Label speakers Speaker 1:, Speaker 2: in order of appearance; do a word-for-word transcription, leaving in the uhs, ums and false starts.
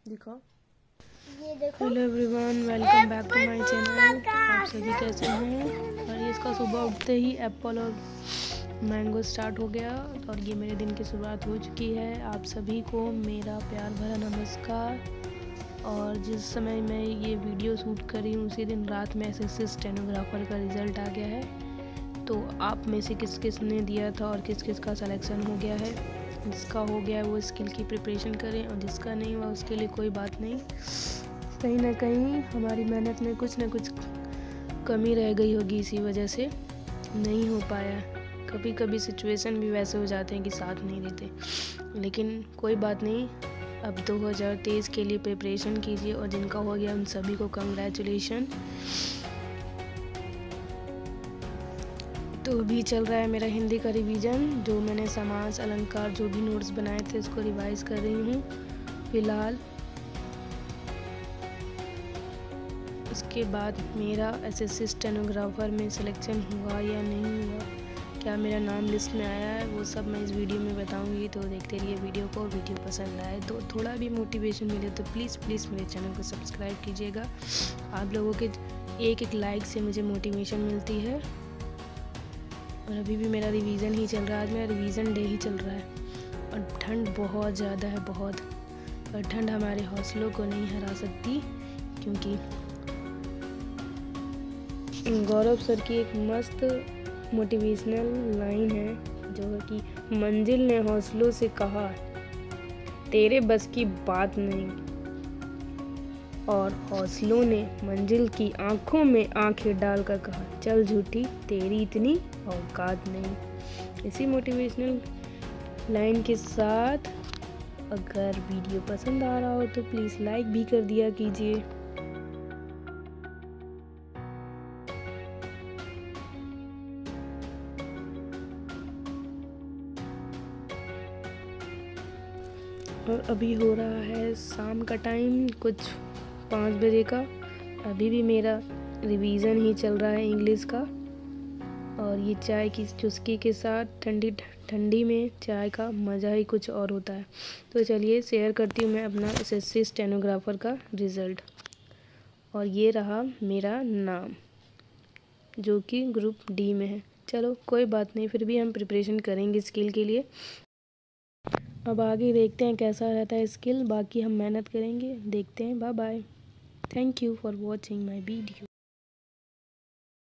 Speaker 1: दिखाओ।
Speaker 2: ये देखो।
Speaker 1: Hello everyone, welcome back to my channel. आप सभी कैसे हैं? और ये इसका सुबह उठते ही एप्पल और मैंगो स्टार्ट हो गया और ये मेरे दिन की शुरुआत हो चुकी है। आप सभी को मेरा प्यार भरा नमस्कार। और जिस समय मैं ये वीडियो शूट कर रही हूँ उसी दिन रात में एसएससी स्टेनोग्राफर का रिज़ल्ट आ गया है। तो आप में से किस किस ने दिया था और किस किस का सिलेक्शन हो गया है। जिसका हो गया वो स्किल की प्रिपरेशन करें और जिसका नहीं हुआ उसके लिए कोई बात नहीं। कहीं ना कहीं हमारी मेहनत में कुछ ना कुछ कमी रह गई होगी, इसी वजह से नहीं हो पाया। कभी कभी सिचुएशन भी वैसे हो जाते हैं कि साथ नहीं देते, लेकिन कोई बात नहीं। अब दो हज़ार तेईस के लिए प्रिपरेशन कीजिए और जिनका हो गया उन सभी को कंग्रेचुलेशन। तो अभी चल रहा है मेरा हिंदी का रिवीजन। जो मैंने समास अलंकार जो भी नोट्स बनाए थे उसको रिवाइज कर रही हूँ फिलहाल। उसके बाद मेरा एसएससी स्टेनोग्राफर में सिलेक्शन हुआ या नहीं हुआ, क्या मेरा नाम लिस्ट में आया है, वो सब मैं इस वीडियो में बताऊंगी। तो देखते रहिए वीडियो को। वीडियो पसंद आए तो थोड़ा भी मोटिवेशन मिले तो प्लीज़ प्लीज़ मेरे चैनल को सब्सक्राइब कीजिएगा। आप लोगों के एक एक लाइक से मुझे मोटिवेशन मिलती है। और अभी भी मेरा रिवीजन ही चल रहा है। आज मेरा रिवीजन डे ही चल रहा है और ठंड बहुत ज़्यादा है, बहुत। पर ठंड हमारे हौसलों को नहीं हरा सकती, क्योंकि गौरव सर की एक मस्त मोटिवेशनल लाइन है जो है कि मंजिल ने हौसलों से कहा तेरे बस की बात नहीं, और हौसलों ने मंजिल की आंखों में आंखें डालकर कहा चल झूठी तेरी इतनी औकात नहीं। इसी मोटिवेशनल लाइन के साथ अगर वीडियो पसंद आ रहा हो तो प्लीज़ लाइक भी कर दिया कीजिए। और अभी हो रहा है शाम का टाइम, कुछ पाँच बजे का। अभी भी मेरा रिवीजन ही चल रहा है इंग्लिश का। और ये चाय की चुस्की के साथ ठंडी ठंडी में चाय का मज़ा ही कुछ और होता है। तो चलिए शेयर करती हूँ मैं अपना एसएससी स्टेनोग्राफर का रिज़ल्ट। और ये रहा मेरा नाम जो कि ग्रुप डी में है। चलो कोई बात नहीं, फिर भी हम प्रिपरेशन करेंगे स्किल के लिए। अब आगे देखते हैं कैसा रहता है स्किल। बाकी हम मेहनत करेंगे, देखते हैं। Bye bye. Thank you for watching my video.